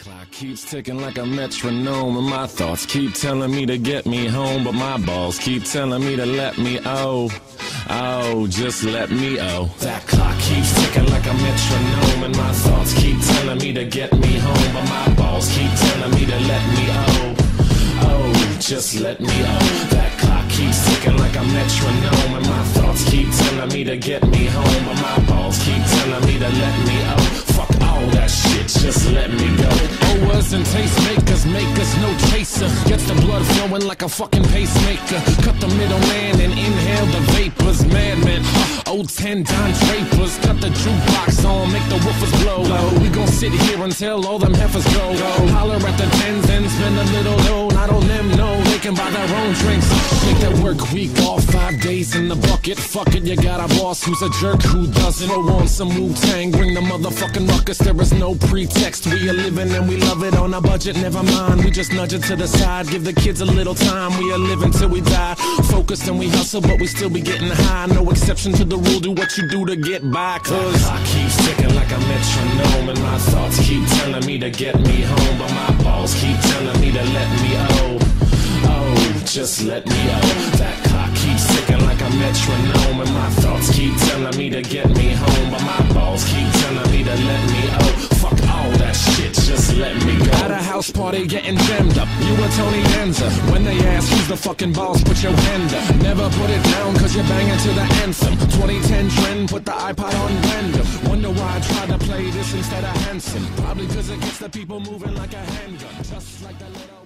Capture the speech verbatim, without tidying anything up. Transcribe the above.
Clock keeps ticking like a metronome, and my thoughts keep telling me to get me home, but my balls keep telling me to let me oh, oh, just let me oh. That clock keeps ticking like a metronome, and my thoughts keep telling me to get me home, but my balls keep telling me to let me oh, oh, just let me oh. That clock keeps ticking like a metronome, and my thoughts keep telling me to get me home, but my balls keep telling me to let me oh. Fuck all that shit, just let me go. Owers and tastemakers make us no chaser. Gets the blood flowing like a fucking pacemaker. Cut the middleman and inhale the vapors. Madman, uh, old ten Don Drapers. Cut the jukebox on, make the woofers blow. We gon' sit here until all them heifers go. Holler at the tens and spend a little dough. Not all them know they can buy their own drinks. Take that work week off, five days in the bucket. Fuck it, you got a boss who's a jerk who doesn't. Throw on some Wu-Tang, bring the motherfucking ruckus. There is no pretext, we are living and we love it on a budget. Never mind, we just nudge it to the side. Give the kids a little time, we are living till we die. Focused and we hustle, but we still be getting high. No exception to the rule, do what you do to get by. Cause the clock keeps ticking like a metronome, and my thoughts keep telling me to get me home, but my balls keep telling me to let me oh, oh, just let me oh. That clock keeps ticking like a metronome, and my thoughts keep telling me to get me home, but my balls keep telling me to let me oh. Fuck all that shit, just let me go. At a house party getting jammed up, you were Tony Danza. When they ask who's the fucking boss, put your hand up. Never put it down cause you're banging to the anthem. Twenty ten trend, put the iPod on random. Wonder why I tried to play this instead of Hanson. Probably cause it gets the people moving like a handgun. Just like that little